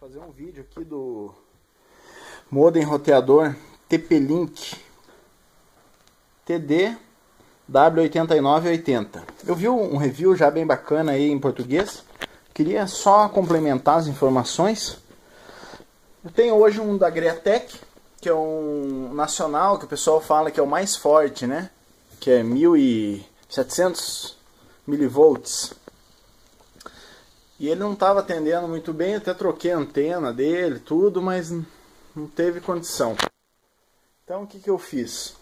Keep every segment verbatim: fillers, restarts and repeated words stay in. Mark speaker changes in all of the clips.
Speaker 1: fazer um vídeo aqui do modem roteador T P-Link T D W oito nove oito zero. Eu vi um review já bem bacana aí em português. Queria só complementar as informações. Eu tenho hoje um da Greatech, que é um nacional, que o pessoal fala que é o mais forte, né? Que é mil e setecentos milivolts. E ele não estava atendendo muito bem, até troquei a antena dele, tudo, mas não teve condição. Então o que, que eu fiz?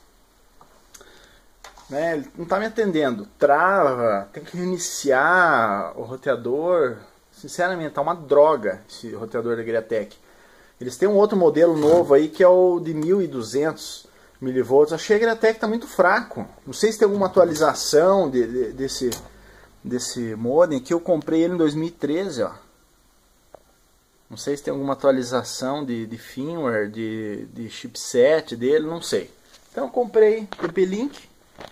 Speaker 1: Né, ele não está me atendendo, trava, tem que reiniciar o roteador. Sinceramente, está uma droga esse roteador da Greatech. Eles têm um outro modelo novo aí que é o de mil e duzentos milivolts. Achei que a Greatech está muito fraco. Não sei se tem alguma atualização de, de, desse... desse modem que eu comprei ele em dois mil e treze, ó. Não sei se tem alguma atualização de, de firmware, de, de chipset dele, não sei. Então eu comprei T P-Link.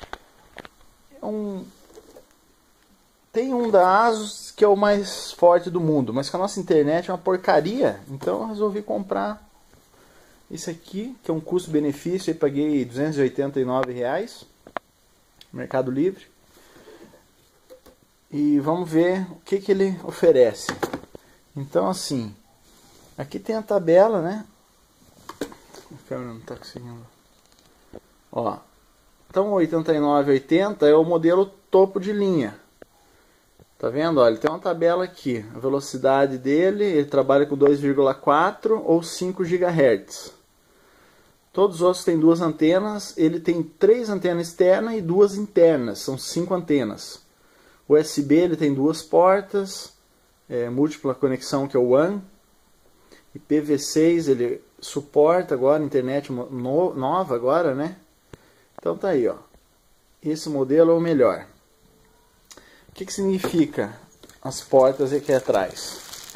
Speaker 1: Um, tem um da ASUS que é o mais forte do mundo, mas que a nossa internet é uma porcaria. Então eu resolvi comprar esse aqui, que é um custo-benefício. Eu paguei duzentos e oitenta e nove reais no Mercado Livre. E vamos ver o que, que ele oferece. Então assim, aqui tem a tabela, né? A câmera não está conseguindo. Ó, então o oitenta e nove oitenta é o modelo topo de linha. Tá vendo? Olha, ele tem uma tabela aqui. A velocidade dele, ele trabalha com dois vírgula quatro ou cinco gigahertz. Todos os outros têm duas antenas. Ele tem três antenas externas e duas internas. São cinco antenas. U S B ele tem duas portas, é, múltipla conexão que é o WAN, I P v seis ele suporta agora, internet no, nova agora, né? Então tá aí, ó. Esse modelo é o melhor. O que que significa as portas aqui atrás?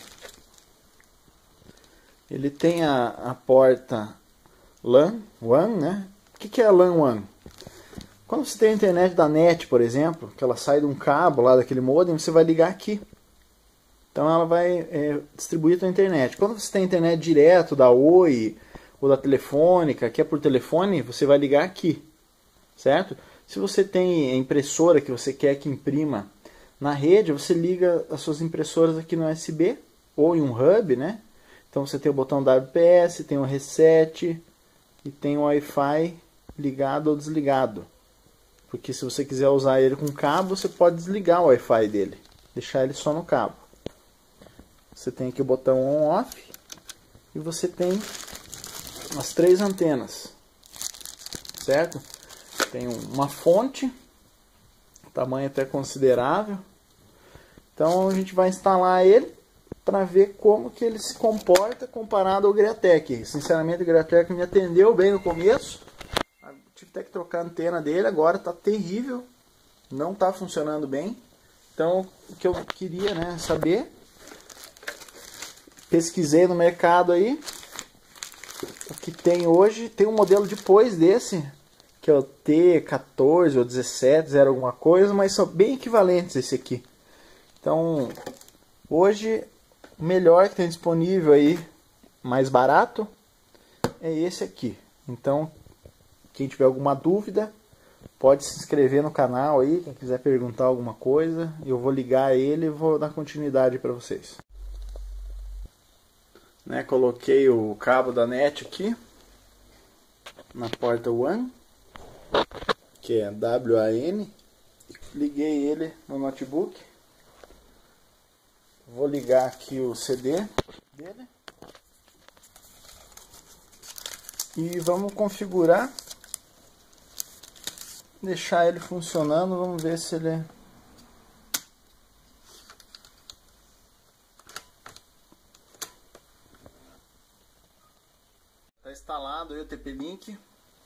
Speaker 1: Ele tem a, a porta LAN, WAN, né? O que que é a LAN WAN? Quando você tem a internet da NET, por exemplo, que ela sai de um cabo lá daquele modem, você vai ligar aqui. Então ela vai é, distribuir a sua internet. Quando você tem internet direto da Oi ou da Telefônica, que é por telefone, você vai ligar aqui, certo? Se você tem a impressora que você quer que imprima na rede, você liga as suas impressoras aqui no U S B ou em um hub, né? Então você tem o botão W P S, tem o reset e tem o Wi-Fi ligado ou desligado. Porque se você quiser usar ele com cabo, você pode desligar o Wi-Fi dele, deixar ele só no cabo. Você tem aqui o botão on-off e você tem as três antenas, certo? Tem uma fonte, tamanho até considerável. Então a gente vai instalar ele para ver como que ele se comporta comparado ao Greatech. Sinceramente, o Greatech me atendeu bem no começo. Tive até que trocar a antena dele, agora está terrível, não está funcionando bem. Então o que eu queria, né, saber, pesquisei no mercado aí, o que tem hoje. Tem um modelo depois desse, que é o T quatorze ou dezessete, zero alguma coisa, mas são bem equivalentes a esse aqui. Então hoje o melhor que tem disponível aí, mais barato, é esse aqui. Então quem tiver alguma dúvida, pode se inscrever no canal aí, quem quiser perguntar alguma coisa, eu vou ligar ele e vou dar continuidade para vocês. Né, coloquei o cabo da NET aqui, na porta WAN, que é W A N, liguei ele no notebook, vou ligar aqui o C D dele, e vamos configurar, deixar ele funcionando, vamos ver se ele está instalado aí o T P-Link.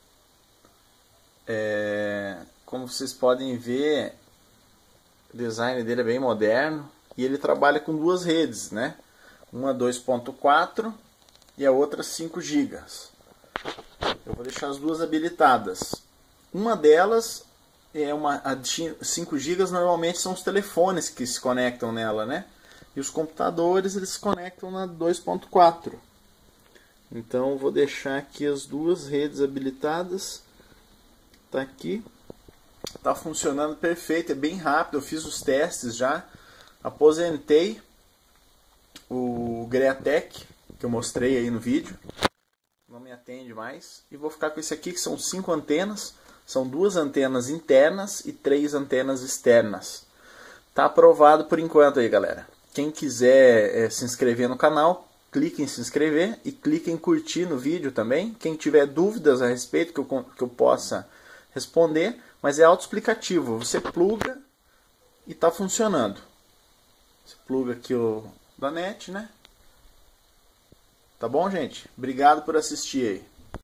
Speaker 1: É, como vocês podem ver, o design dele é bem moderno e ele trabalha com duas redes, né? Uma dois ponto quatro e a outra cinco gigas. Eu vou deixar as duas habilitadas. Uma delas é uma a cinco gigas, normalmente são os telefones que se conectam nela, né? E os computadores eles se conectam na dois ponto quatro. Então vou deixar aqui as duas redes habilitadas. Tá aqui. Tá funcionando perfeito, é bem rápido. Eu fiz os testes já. Aposentei o Greatec que eu mostrei aí no vídeo. Não me atende mais. E vou ficar com esse aqui que são cinco antenas. São duas antenas internas e três antenas externas. Tá aprovado por enquanto aí, galera. Quem quiser é, se inscrever no canal, clique em se inscrever e clique em curtir no vídeo também. Quem tiver dúvidas a respeito que eu, que eu possa responder, mas é autoexplicativo. Você pluga e está funcionando. Você pluga aqui o da net, né? Tá bom, gente? Obrigado por assistir aí.